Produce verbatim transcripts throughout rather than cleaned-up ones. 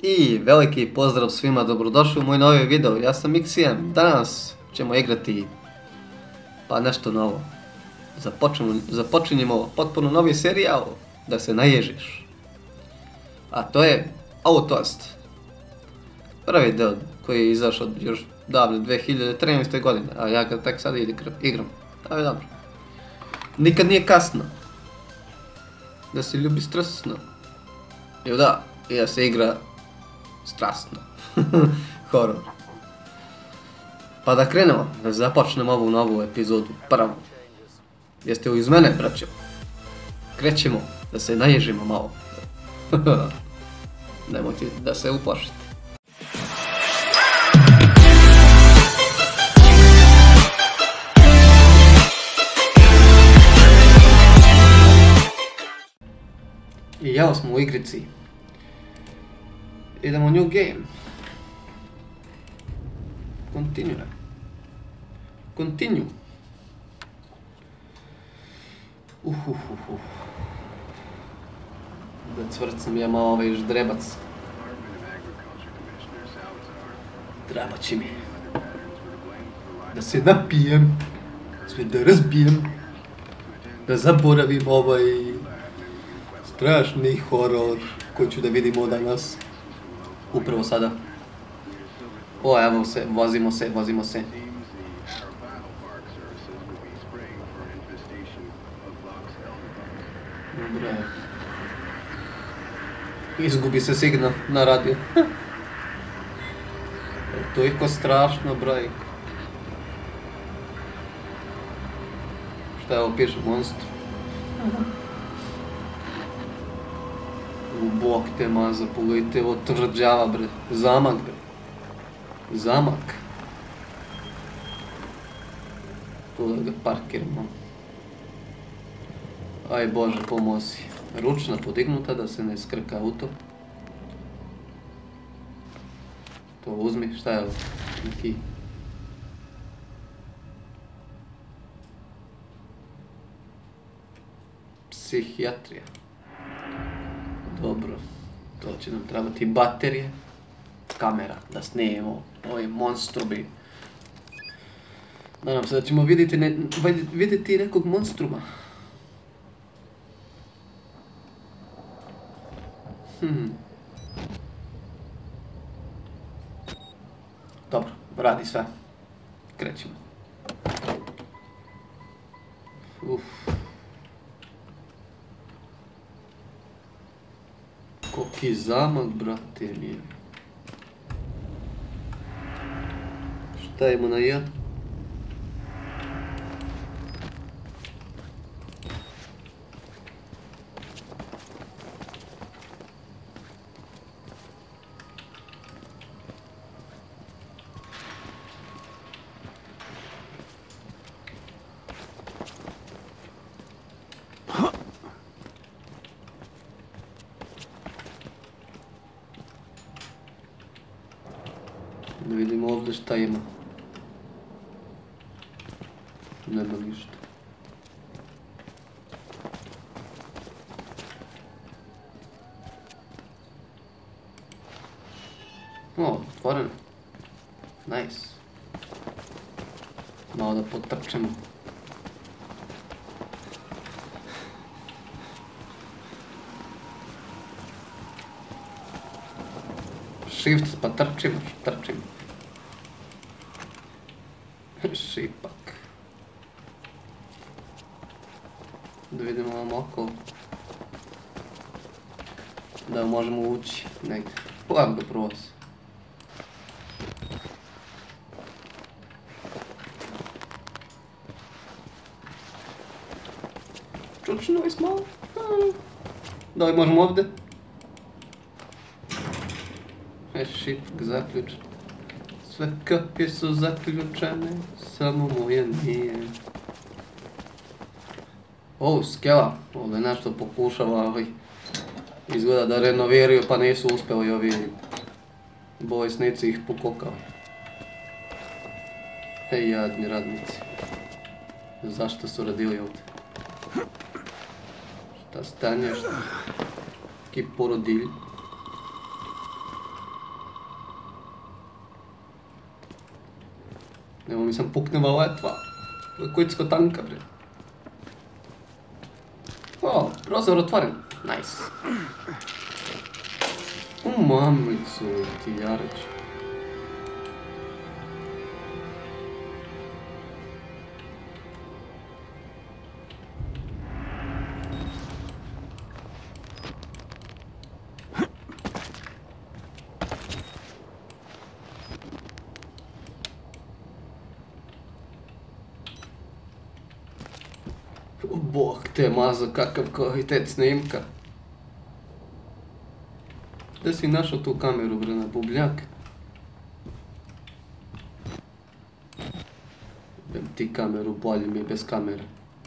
I veliki pozdrav svima, dobrodošli u moj novi video, ja sam X M. Danas ćemo igrati pa nešto novo. Započnemo, započinjemo potpuno novi serijal da se naježiš. A to je Outlast. Prvi deo koji je izašao još davne dve hiljade trinaeste. godine, a ja ga tek sad igram. To je dobro. Nikad nije kasno da se ljubi strasno. I da, i da se igra strasno. Horor. Pa da krenemo, da započnemo ovu novu epizodu, prvu. Jeste uz mene, braćo? Krećemo, da se naježimo malo. Nemojte da se uplašite. I evo smo u igrici. Idemo new game. Continue. Continue. Uhuhuhu. Da cvrcam ja malo ovaj ždrebac. Treba će mi. Da se napijem. Sve da razbijem. Da zaboravim ovaj strašni horor koji ću da vidimo danas. Upravo sada. O, evo se, vozimo se, vozimo se. Dobro je. Izgubi se signal na radio. To je ko strašno, broj. Šta je ovo piše, monstru? U bok te maza, pogledajte, ovo tvrđava, bre. Zamak, bre. Zamak. Tu da ga parkiramo. Aj Bože, pomozi. Ručna podignuta da se ne skrka auto. To uzmi, šta je ovo? Neki... Psihijatrija. Dobro. To će nam trebati baterije. Kamera, da snijemo ovi monstrubi. Nadam se da ćemo vidjeti, ne, vidjeti nekog monstruma. Hmm. Dobro, radi sve. Krećemo. Uf. Koliki zamak, brate mi. Šta imamo na ja? Da vidimo ovdje šta ima. Nema ništa. O, otvoreno. Nice. Malo da potrčemo. Shift pa trčimo, trčimo. Šipak. Da vidimo ovom okolo. Da možemo ući negdje. Pogledam ga prvo se. Čučno je malo. Da li možemo ovdje? E, šipak zaključen. Sve kapije su zaključene, samo moja nije. O, skela, ovdje nešto pokušava, ali izgleda da renoviraju pa nisu uspjeli ovi bolesnici ih pokokali. Hej, jadni radnici. Zašto su radili ovdje? Šta stanješ? Ki porodilj. Nemo mi sam pukneva letva. Kujtsko tanka, bre. O, prozor otvoren. Nice. U mamicu ti jareć. Bog te mazo, kakav kvalitet snimka. Gdje si našao tu kameru, bre, na bubljak? Bem ti kameru, bolje mi je bez kamere.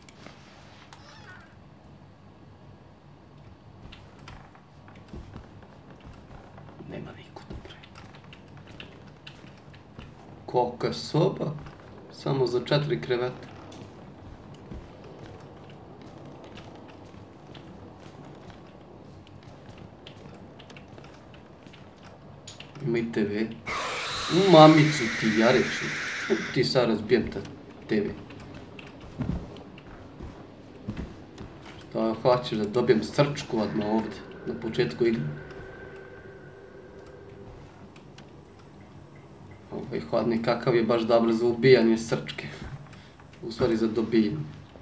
Nema niko, bre. Kolika soba? Samo za četiri kreveta. Ima i te ve. U mamicu ti jareći. Ti sad razbijem ta te ve. Šta hoćeš da dobijem srčku odmah ovdje, na početku igre. Ovaj hladni kakav je baš dobro za ubijanje srčke. U stvari za dobijanje.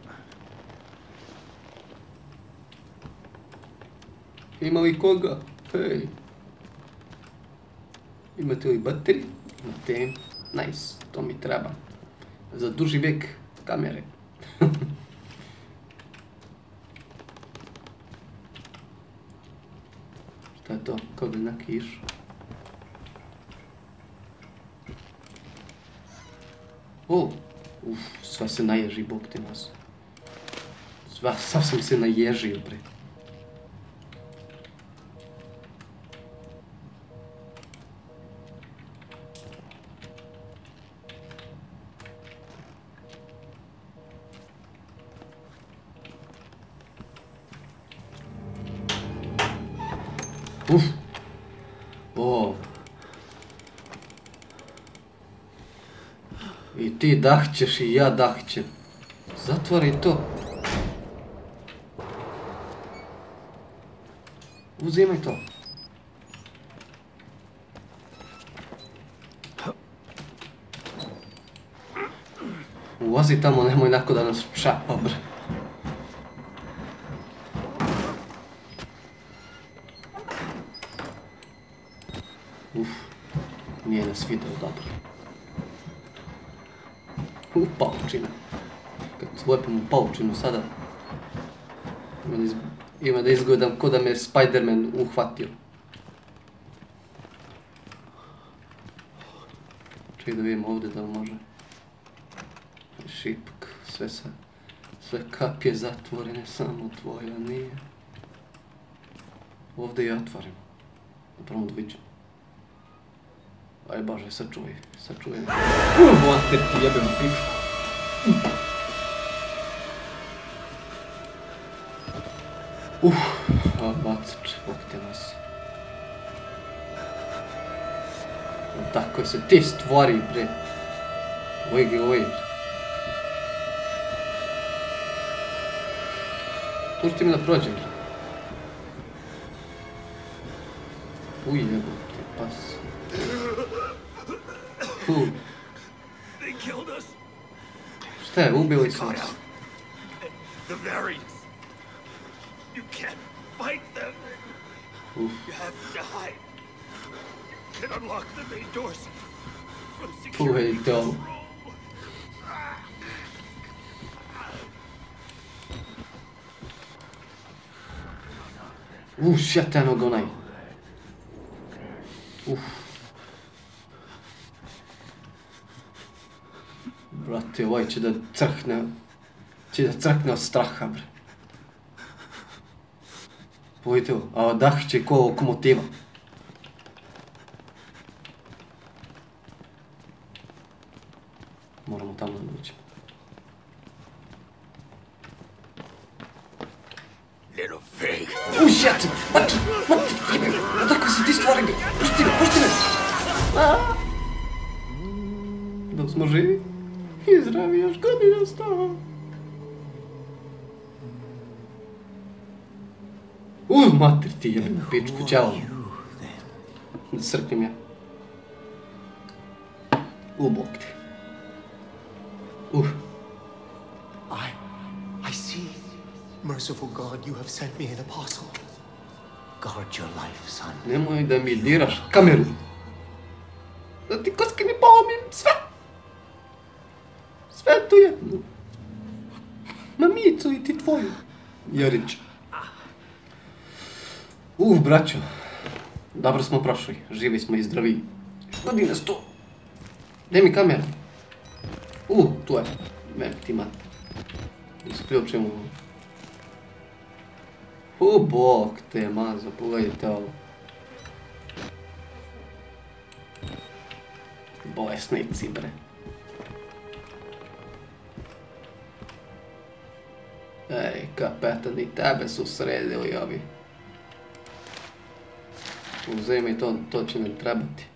Ima li koga? Hej. Imate li baterije? Imate. Nice, to mi treba. Za duži vijek kamere. Šta je to? Kao da je na kišu. O! Uf, sva se naježi, bog te nas. Sva, sav sam se naježio, bre. Uf! O! I ti dahćeš i ja dahćem. Zatvori to. Uzimaj to. Ulazi tamo, nemoj nako da nas čapa, bre. Uf, nije nas video dobro. U, paučina. Kako slepim u paučinu sada. Ima da izgledam ko da me Spider-Man uhvatio. Čekaj da vidim ovdje da može. Šipk, sve sa... Sve kapije zatvorene, samo tvoja nije. Ovdje je otvoreno. Napravo da vidim. Aj Bože, sačuvaj, sačuvaj. Uuu, mater ti jebem pičku. Uf, a bacač, bok te nas. Tako se ti stvari, bre. Ojgi, oj. Pušti mi da prođem, bre. Uj, jebo te pas. Uf. Šta je, ubili su nas. Uf. Puhej to. Uf, šjatanog onaj. Uf. Brate, ovaj će da crkne, će da crkne od straha, bre. Pogledajte ovo, a dah će ko lokomotiva. Moramo tamo da dođemo. Little fake. Oh shit! What? What? Odakle su ti stvari? Pušti me, pušti me! Da smo živi i zdravi još godina sto. Uh, mater ti jebim pičku, ćao. Srknim ja. U, bok ti. Uh. I, I see. Merciful God, you have sent me an apostle. Guard your life, son. Nemoj da mi diraš kameru. Da ti koske ne polomim sve. Sve tu jedno. Mamicu i ti tvoju. Jarić. Uh, braćo. Dobro smo prošli. Živi smo i zdravi. Godine sto. Gdje mi kamera? Uh, tu je. Mep ti mat. Isključimo. U, bok te mazo. Pogledajte ovo. Bolesnici, bre. Ej, kapetan, i tebe su sredili ovi. Uzemi to, to će nam trebati.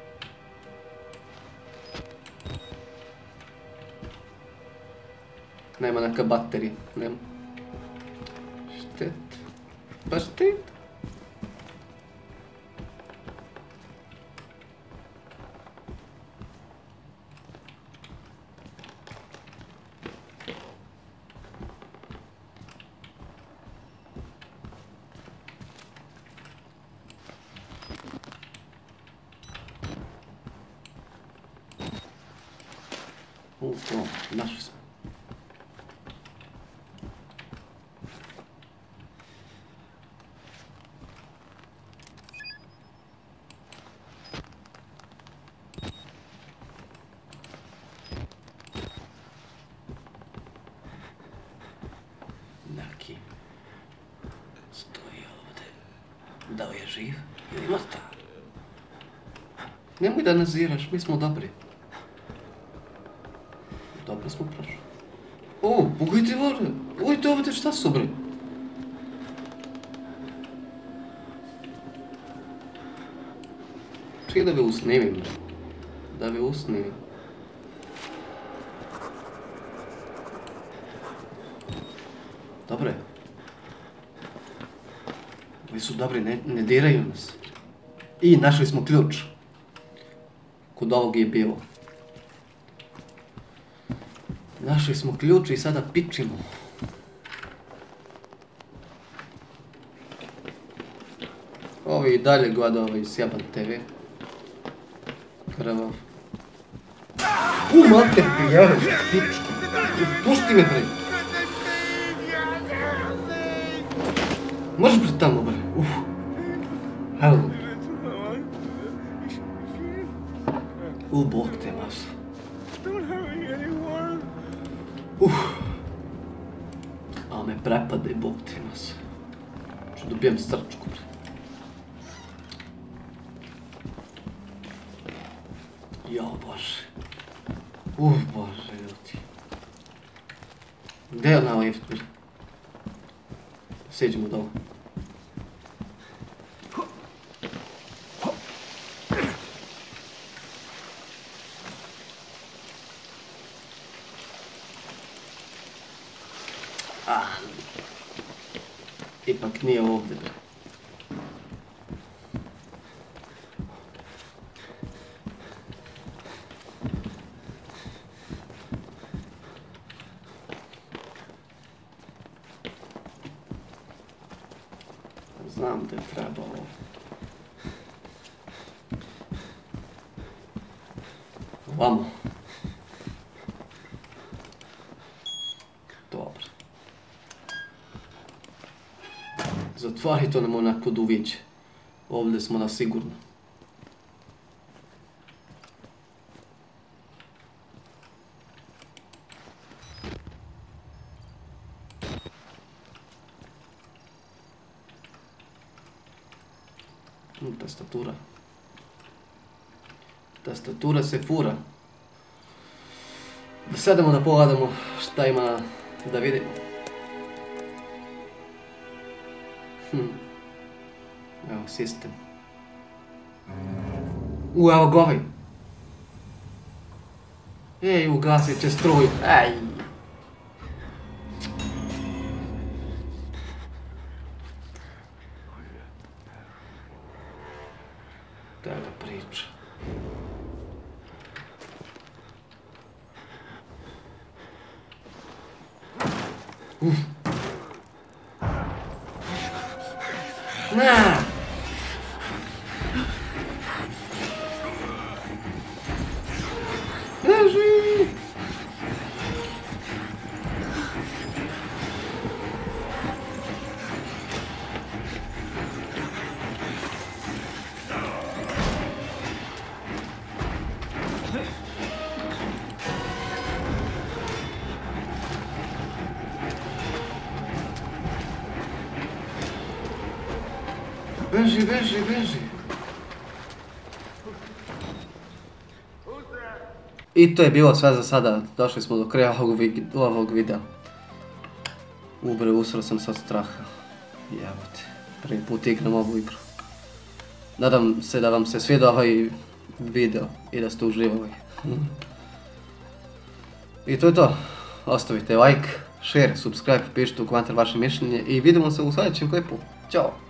Nema neka baterija, nema. Štet. Pa štet. U, to, našli smo. Neki stoji ovdje. Da li je živ ili mrtav? Nemoj da naziraš, mi smo dobri. Dobro smo prošli. O, pogledajte ovdje. Pogledajte ovdje šta su, bre. Čekaj da ga usnimim, bre. Da ga usnimim. Dobre. Ovi su dobri, ne, ne diraju nas. I našli smo ključ. Kod ovog je bilo. Našli smo ključ i sada pičimo. Ovi i dalje gleda ovaj sjaban te ve. Krvav. U, mater ti, ja, pičku. Pušti me, bre. Možeš bre tamo, bre. Uf. Evo. U, bog te masa. Uf. A me prepada i bog te masa. Što dobijem srčku, bre. Jo, bože. Uf, bože, ljudi. Gdje je ona lift, bre? Sjeđemo dole. Ah. Ipak nije ovdje, bre. Znam da je trebalo. Vamo. Dobro. Zatvari to nam onako duviće. Ovdje smo na sigurno. Tastatura. Tastatura se fura. Da sedemo da pogledamo šta ima da vidimo. Hm. Evo sistem. U, evo ga ovaj. Ej, ugasite struju. Aj. Daj da priča. Uf. Na! Leży! Beži, beži, beži. I to je bilo sve za sada. Došli smo do kraja ovog, vi ovog videa. Ubre, usro sam sa straha. Jebote, prvi put igram ovu igru. Nadam se da vam se svidio ovaj video i da ste uživali. I to je to. Ostavite like, share, subscribe, pišite u komentar vaše mišljenje i vidimo se u sljedećem klipu. Ćao!